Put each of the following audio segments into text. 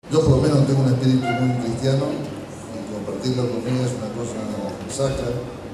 Yo por lo menos tengo un espíritu muy cristiano y compartir la comida es una cosa sacra,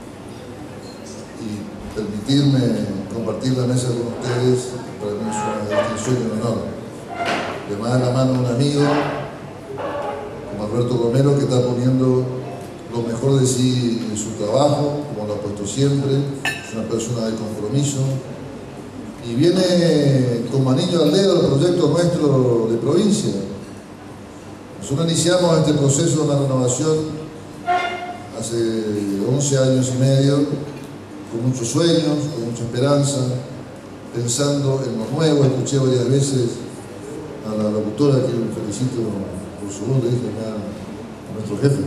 y permitirme compartir la mesa con ustedes para mí es una distinción y un honor. Le mando la mano a un amigo como Alberto Romero, que está poniendo lo mejor de sí en su trabajo, como lo ha puesto siempre. Es una persona de compromiso y viene como anillo al dedo el proyecto nuestro de provincia. Nosotros iniciamos este proceso de la renovación hace 11 años y medio, con muchos sueños, con mucha esperanza, pensando en lo nuevo. Escuché varias veces a la locutora, que le felicito por su voz, le dije a nuestro jefe,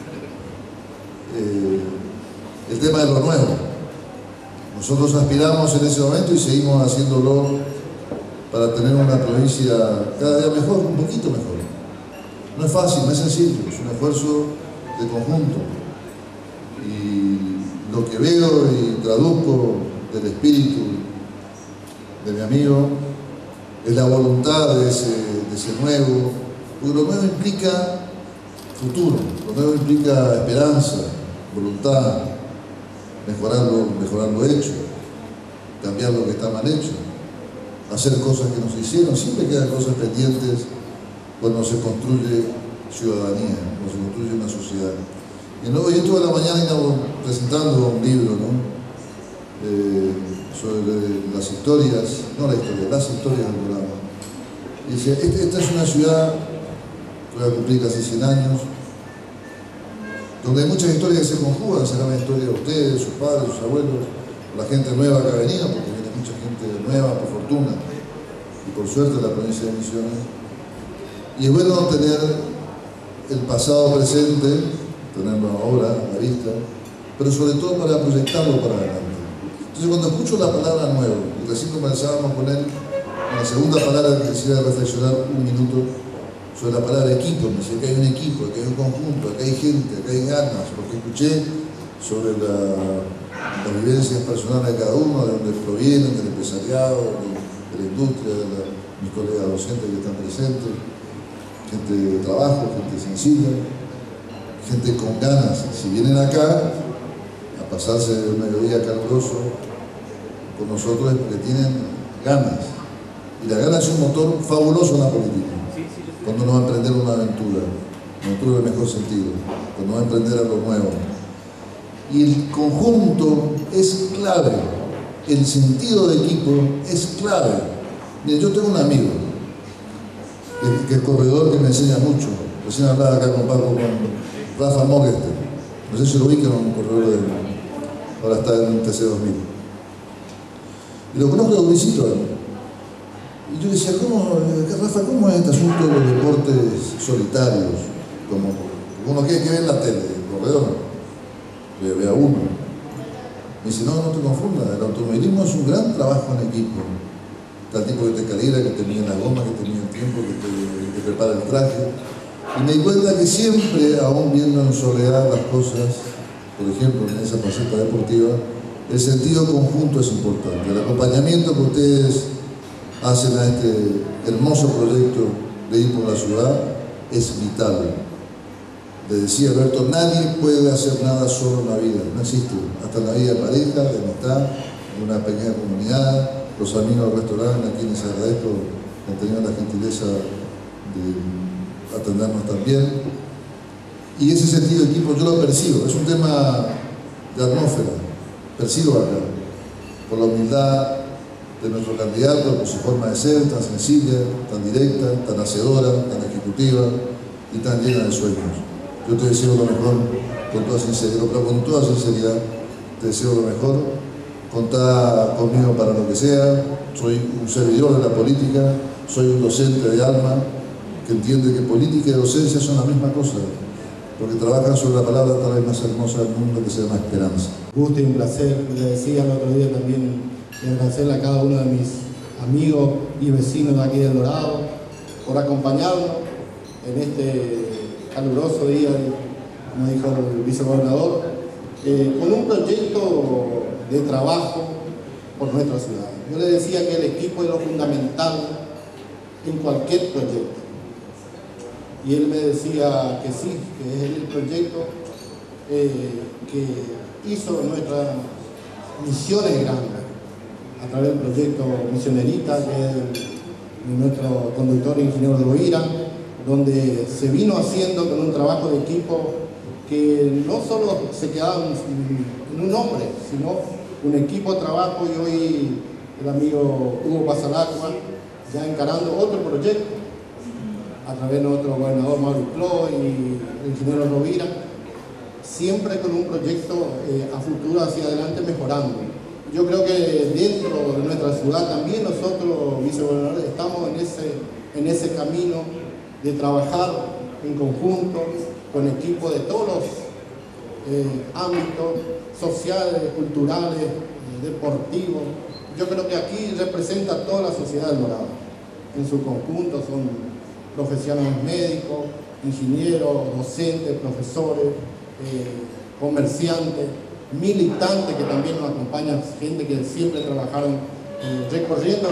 el tema de lo nuevo. Nosotros aspiramos en ese momento y seguimos haciéndolo para tener una provincia cada día mejor, un poquito mejor. No es fácil, no es sencillo, es un esfuerzo de conjunto. Y lo que veo y traduzco del espíritu de mi amigo es la voluntad de ese nuevo, porque lo nuevo implica futuro, lo nuevo implica esperanza, voluntad, mejorar lo hecho, cambiar lo que está mal hecho, hacer cosas que no se hicieron. Siempre quedan cosas pendientes cuando se construye ciudadanía, cuando se construye una sociedad. Y hoy estuve en la mañana presentando un libro, ¿no? Sobre las historias, no la historia, las historias del programa. Y decía, esta es una ciudad que va a cumplir casi 100 años, donde hay muchas historias que se conjugan. Será la historia de ustedes, sus padres, sus abuelos, la gente nueva que ha venido, porque viene mucha gente nueva, por fortuna, y por suerte, de la provincia de Misiones. Y es bueno tener el pasado presente, tenerlo ahora a la vista, pero sobre todo para proyectarlo para adelante. Entonces, cuando escucho la palabra nuevo, y recién comenzábamos con él, en la segunda palabra que quisiera reflexionar un minuto sobre la palabra equipo. Me dice que hay un equipo, que hay un conjunto, que hay gente, que hay ganas, porque escuché sobre las vivencias personales de cada uno, de donde provienen, del empresariado, de la industria, de mis colegas docentes que están presentes, gente de trabajo, gente sencilla, gente con ganas. Si vienen acá a pasarse un mediodía caluroso con nosotros es porque tienen ganas, y la gana es un motor fabuloso en la política. Cuando uno va a emprender una aventura en el mejor sentido, cuando va a emprender algo nuevo. Y el conjunto es clave, el sentido de equipo es clave. Mira, yo tengo un amigo que es corredor, que me enseña mucho. Recién hablaba acá con Rafa Mogester, no sé si lo ubican, un corredor ahora está en un TC2000. Y lo conozco de Luisito. Y yo decía, Rafa, ¿cómo es este asunto de los deportes solitarios? Como uno que ve en la tele, el corredor, ve a uno. Me dice, no te confundas, el automovilismo es un gran trabajo en equipo. Está el tipo que te calibra, que te mide la goma, que te mide el tiempo, que te prepara el traje. Y me di cuenta que siempre, aún viendo en soledad las cosas, por ejemplo, en esa faceta deportiva, el sentido conjunto es importante. El acompañamiento que ustedes hacen a este hermoso proyecto de ir por la ciudad es vital. Le decía Alberto, nadie puede hacer nada solo en la vida, no existe. Hasta en la vida de pareja, de amistad, de una pequeña comunidad, los amigos del restaurante, a quienes agradezco que han tenido la gentileza de atendernos también. Y ese sentido de equipo yo lo percibo, es un tema de atmósfera, percibo acá, por la humildad de nuestro candidato, por su forma de ser tan sencilla, tan directa, tan hacedora, tan ejecutiva y tan llena de sueños. Yo te deseo lo mejor con toda sinceridad, pero con toda sinceridad te deseo lo mejor. Contá conmigo para lo que sea. Soy un servidor de la política, soy un docente de alma que entiende que política y docencia son la misma cosa, porque trabajan sobre la palabra tal vez más hermosa del mundo, que se llama esperanza. Gusto y un placer. Le decía el otro día también, y agradecerle a cada uno de mis amigos y vecinos de aquí del Dorado por acompañarnos en este caluroso día, como dijo el vicegobernador, con un proyecto de trabajo por nuestra ciudad. Yo le decía que el equipo es lo fundamental en cualquier proyecto. y él me decía que sí, que es el proyecto que hizo nuestras misiones grandes a través del proyecto Misionerita, que es de nuestro conductor ingeniero Rovira, donde se vino haciendo con un trabajo de equipo que no solo se quedaba en un hombre, sino un equipo de trabajo, y hoy el amigo Hugo Pasalacqua ya encarando otro proyecto a través de nuestro gobernador Mauro Cló y el ingeniero Rovira, siempre con un proyecto a futuro hacia adelante mejorando. Yo creo que dentro de nuestra ciudad también nosotros, vicegobernadores, estamos en ese camino de trabajar en conjunto con equipos de todos los ámbitos sociales, culturales, deportivos. Yo creo que aquí representa a toda la sociedad del Dorado. En su conjunto son profesionales médicos, ingenieros, docentes, profesores, comerciantes, militantes que también nos acompañan, gente que siempre trabajaron recorriendo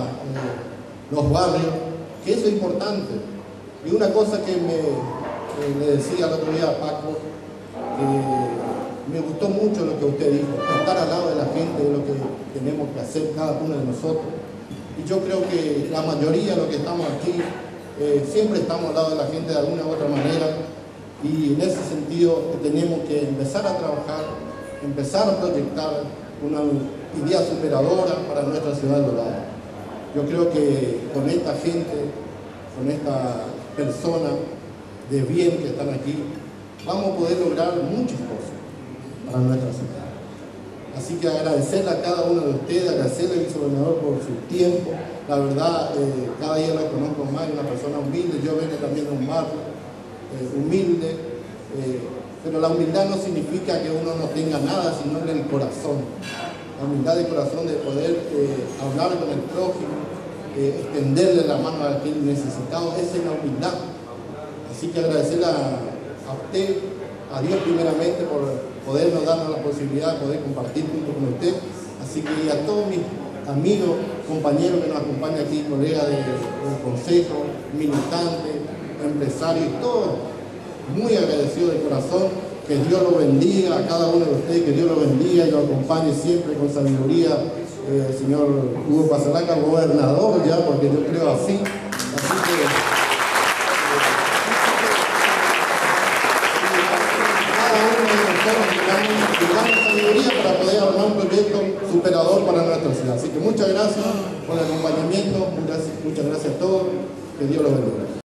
los barrios, que eso es importante. Y una cosa que le decía el otro día a Paco, que me gustó mucho lo que usted dijo, estar al lado de la gente es lo que tenemos que hacer cada uno de nosotros. Y yo creo que la mayoría de los que estamos aquí siempre estamos al lado de la gente de alguna u otra manera, y en ese sentido tenemos que empezar a trabajar, empezar a proyectar una idea superadora para nuestra ciudad de Dorado. Yo creo que con esta gente, con esta persona de bien que están aquí, vamos a poder lograr muchas cosas para nuestra ciudad. Así que agradecerle a cada uno de ustedes, agradecerle al vicegobernador por su tiempo. La verdad, cada día lo conozco más, una persona humilde. Yo vengo también de un barrio humilde, pero la humildad no significa que uno no tenga nada, sino en el corazón. La humildad del corazón de poder hablar con el prójimo, extenderle la mano a aquel necesitado, esa es la humildad. Así que agradecerle a usted, a Dios primeramente, por podernos darnos la posibilidad de poder compartir junto con usted. Así que a todos mis amigos, compañeros que nos acompañan aquí, colegas del consejo, militantes, empresarios, todos, muy agradecidos de corazón. Que Dios lo bendiga a cada uno de ustedes, que Dios lo bendiga y lo acompañe siempre con sabiduría, señor Hugo Pasalacqua, gobernador ya, porque yo creo así. Así que cada uno de nosotros tengamos sabiduría para poder armar un proyecto superador para nuestra ciudad. Así que muchas gracias por el acompañamiento, muchas gracias a todos, que Dios los bendiga.